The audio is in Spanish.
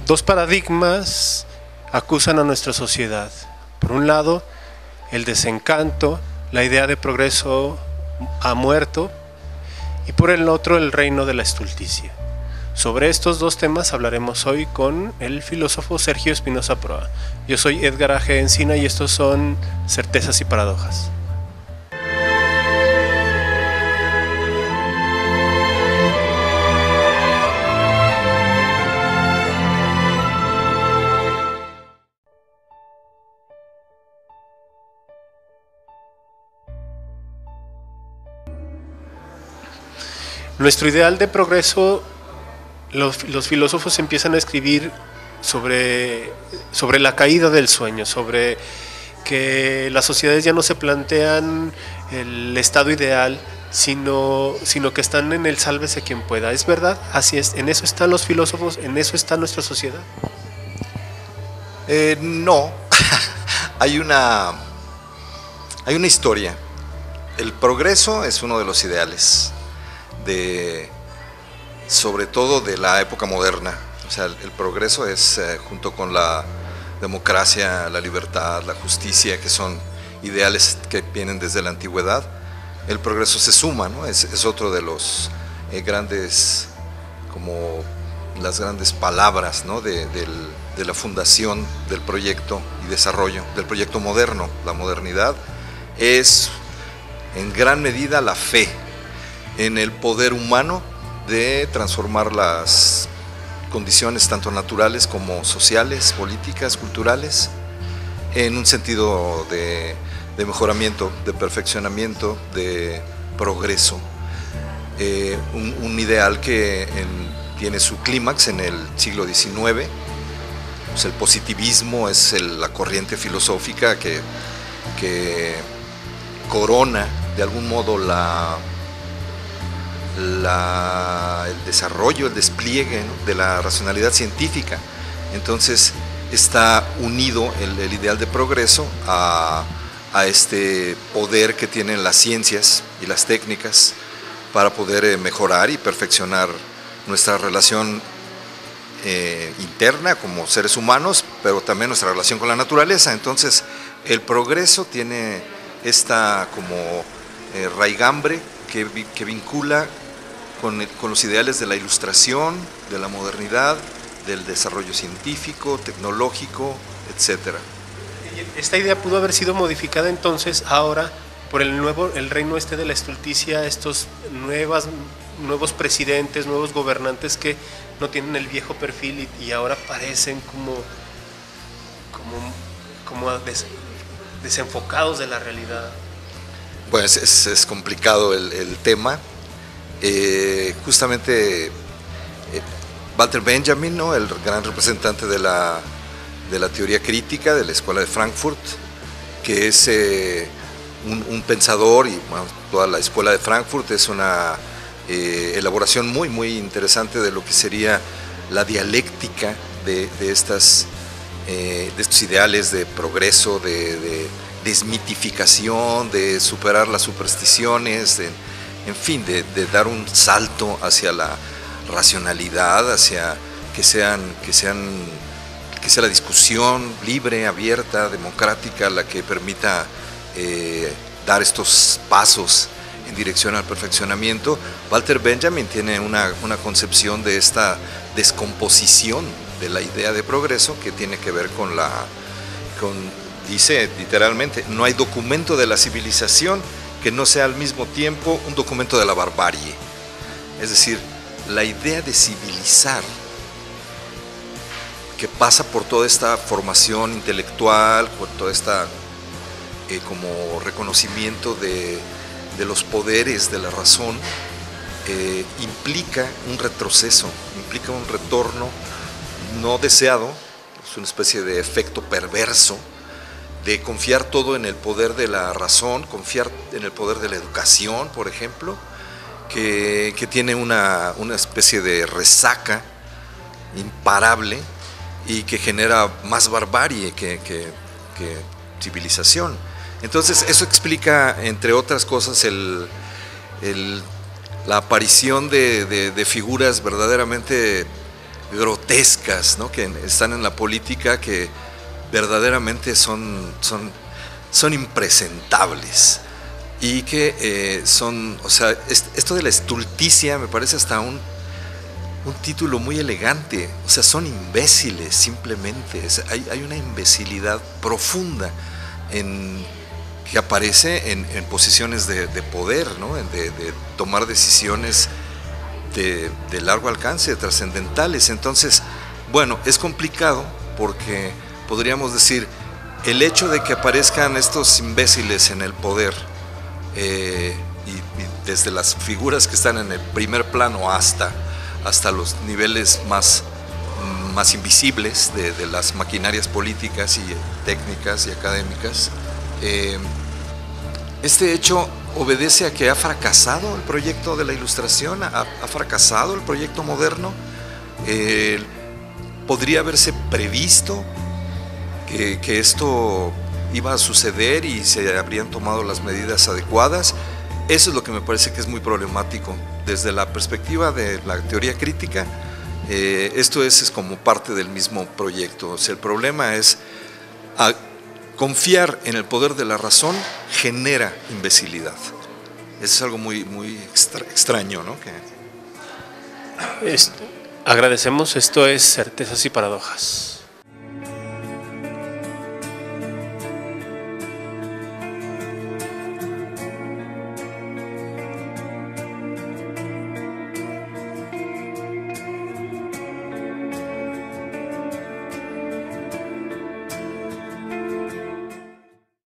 Dos paradigmas acusan a nuestra sociedad. Por un lado, el desencanto, la idea de progreso ha muerto, y por el otro, el reino de la estulticia. Sobre estos dos temas hablaremos hoy con el filósofo Sergio Espinosa Proa. Yo soy Edgar A. G. Encina y estos son Certezas y Paradojas. Nuestro ideal de progreso, los filósofos empiezan a escribir sobre la caída del sueño, sobre que las sociedades ya no se plantean el estado ideal, sino que están en el sálvese quien pueda. ¿Es verdad? Así es. ¿En eso están los filósofos? ¿En eso está nuestra sociedad? No. Hay una historia. El progreso es uno de los ideales, sobre todo de la época moderna. O sea, el progreso es, junto con la democracia, la libertad, la justicia, que son ideales que vienen desde la antigüedad, el progreso se suma, ¿no? Es otro de los grandes, como las grandes palabras, ¿no? de la fundación del proyecto y desarrollo del proyecto moderno. La modernidad es en gran medida la fe en el poder humano de transformar las condiciones tanto naturales como sociales, políticas, culturales, en un sentido de mejoramiento, de perfeccionamiento, de progreso. Un ideal que tiene su clímax en el siglo XIX. Pues el positivismo es la corriente filosófica que corona de algún modo el desarrollo, el despliegue, ¿no? de la racionalidad científica. Entonces está unido el ideal de progreso a este poder que tienen las ciencias y las técnicas para poder mejorar y perfeccionar nuestra relación interna como seres humanos, pero también nuestra relación con la naturaleza. Entonces el progreso tiene esta como raigambre que vincula con los ideales de la ilustración, de la modernidad, del desarrollo científico, tecnológico, etc. Esta idea pudo haber sido modificada entonces ahora por el reino de la estulticia, estos nuevos presidentes, nuevos gobernantes que no tienen el viejo perfil y ahora parecen como desenfocados de la realidad. Pues es complicado el tema. Justamente Walter Benjamin, ¿no? El gran representante de la teoría crítica de la Escuela de Frankfurt, que es un pensador, y bueno, toda la Escuela de Frankfurt es una elaboración muy, muy interesante de lo que sería la dialéctica de estos ideales de progreso, de desmitificación, de superar las supersticiones, en fin, de dar un salto hacia la racionalidad, hacia que sea la discusión libre, abierta, democrática, la que permita dar estos pasos en dirección al perfeccionamiento. Walter Benjamin tiene una concepción de esta descomposición de la idea de progreso que tiene que ver dice literalmente, no hay documento de la civilización que no sea al mismo tiempo un documento de la barbarie. Es decir, la idea de civilizar, que pasa por toda esta formación intelectual, por toda esta como reconocimiento de los poderes de la razón, implica un retroceso, implica un retorno no deseado, es una especie de efecto perverso, de confiar todo en el poder de la razón, confiar en el poder de la educación, por ejemplo, que tiene una especie de resaca imparable y que genera más barbarie que civilización. Entonces eso explica, entre otras cosas, la aparición de figuras verdaderamente grotescas, ¿no?, que están en la política, que verdaderamente son impresentables y que o sea, esto de la estulticia me parece hasta un título muy elegante. O sea, son imbéciles simplemente. Hay una imbecilidad profunda que aparece en posiciones de poder, ¿no?, de tomar decisiones de largo alcance, trascendentales. Entonces, bueno, es complicado porque podríamos decir, el hecho de que aparezcan estos imbéciles en el poder, y desde las figuras que están en el primer plano hasta los niveles más invisibles de las maquinarias políticas y técnicas y académicas, este hecho obedece a que ha fracasado el proyecto de la Ilustración, ha fracasado el proyecto moderno. Podría haberse previsto que esto iba a suceder y se habrían tomado las medidas adecuadas. Eso es lo que me parece que es muy problemático desde la perspectiva de la teoría crítica. Esto es como parte del mismo proyecto. O sea, el problema es confiar en el poder de la razón genera imbecilidad. Eso es algo muy, muy extraño, ¿no? Agradecemos. Esto es Certezas y Paradojas.